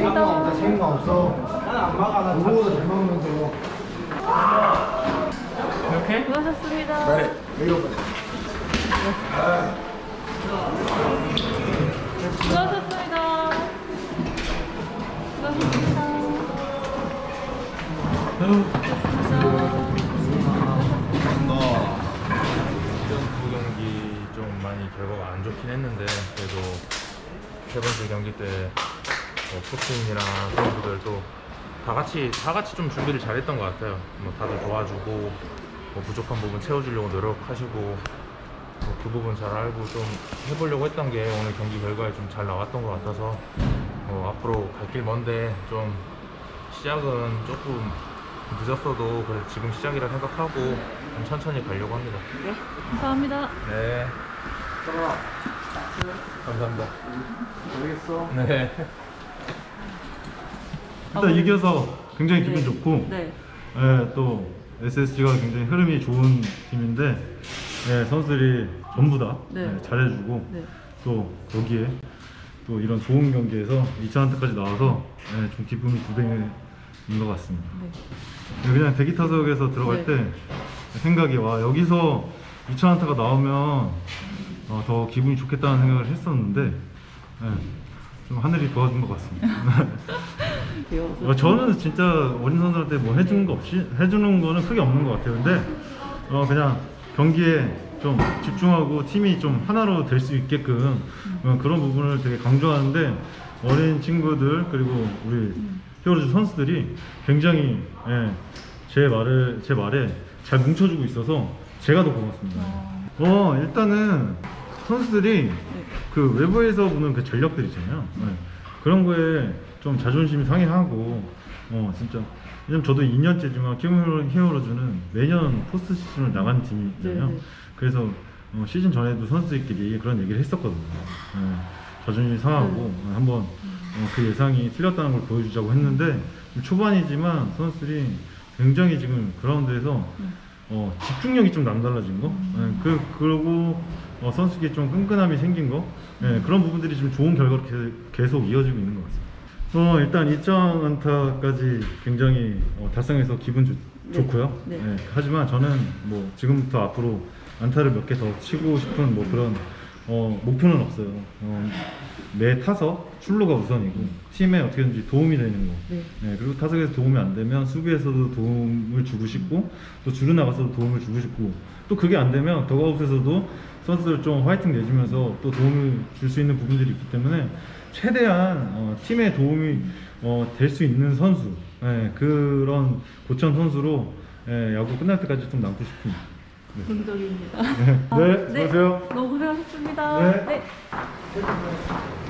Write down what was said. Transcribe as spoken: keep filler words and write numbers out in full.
고맙습니다. 책임감 없어. 나는 안 막아. 나 누구보다 잘 먹으면서. 이렇게? 수고하셨습니다. 네, 이거 봐. 수고하셨습니다. 수고하셨습니다. 이전 두 경기 좀 많이 결과가 안 좋긴 했는데 그래도 세 번째 경기 때 뭐 코치님이랑 선수들도 다 같이 다 같이 좀 준비를 잘했던 것 같아요. 뭐 다들 도와주고 뭐 부족한 부분 채워주려고 노력하시고 뭐 그 부분 잘 알고 좀 해보려고 했던 게 오늘 경기 결과에 좀 잘 나왔던 것 같아서 뭐 앞으로 갈 길 먼데 좀 시작은 조금 늦었어도 그래 지금 시작이라 생각하고 좀 천천히 가려고 합니다. 네, 감사합니다. 네. 감사합니다. 모르겠어. 네. 일단 이겨서 굉장히 기분 네. 좋고 네. 예, 또 에스에스지가 굉장히 흐름이 좋은 팀인데 예, 선수들이 전부 다 네. 예, 잘해주고 네. 또 거기에 또 이런 좋은 경기에서 이 차 안타까지 나와서 예, 좀 기분이 두 배인 것 같습니다. 네. 예, 그냥 대기 타석에서 들어갈 네. 때 생각이 와 여기서 이 차 안타가 나오면 어, 더 기분이 좋겠다는 생각을 했었는데 예, 좀 하늘이 도와준 것 같습니다. 배워서. 어, 저는 진짜 어린 선수한테 뭐 해주는 거 없이 해주는 거는 크게 없는 것 같아요. 근데 어 그냥 경기에 좀 집중하고 팀이 좀 하나로 될 수 있게끔 어, 그런 부분을 되게 강조하는데 어린 친구들 그리고 우리 히어로즈 선수들이 굉장히 예, 제 말을 제 말에 잘 뭉쳐주고 있어서 제가 더 고맙습니다. 어 일단은 선수들이 그 외부에서 보는 그 전력들 있잖아요. 네. 그런 거에 좀 자존심이 상해하고 어 진짜 왜냐면 저도 이 년째지만 키움 히어로즈는 매년 포스트 시즌을 나간 팀이잖아요. 네네. 그래서 어, 시즌 전에도 선수들끼리 그런 얘기를 했었거든요. 네. 자존심이 상하고 네. 한번 어, 그 예상이 틀렸다는 걸 보여주자고 했는데 초반이지만 선수들이 굉장히 지금 그라운드에서 어, 집중력이 좀 남달라진 거, 네, 그 그리고 어, 선수들이 좀 끈끈함이 생긴 거, 네, 그런 부분들이 좀 좋은 결과로 게, 계속 이어지고 있는 것 같습니다. 어, 일단 이 점 안타까지 굉장히 어, 달성해서 기분 좋, 네. 좋고요. 네. 네, 하지만 저는 뭐 지금부터 앞으로 안타를 몇 개 더 치고 싶은 뭐 그런 어, 목표는 없어요. 어, 매 타석 출루가 우선이고 팀에 어떻게든지 도움이 되는 거. 네. 네, 그리고 타석에서 도움이 안 되면 수비에서도 도움을 주고 싶고 또 주루 나가서도 도움을 주고 싶고 또 그게 안 되면 더그아웃에서도 선수들 좀 화이팅 내주면서 또 도움을 줄 수 있는 부분들이 있기 때문에 최대한 어, 팀에 도움이 어, 될 수 있는 선수, 네, 그런 고참 선수로 예, 야구 끝날 때까지 좀 남고 싶습니다. 네. 긍정입니다. 네, 아, 네, 수고하세요. 너무 고생하셨습니다. 네. 네.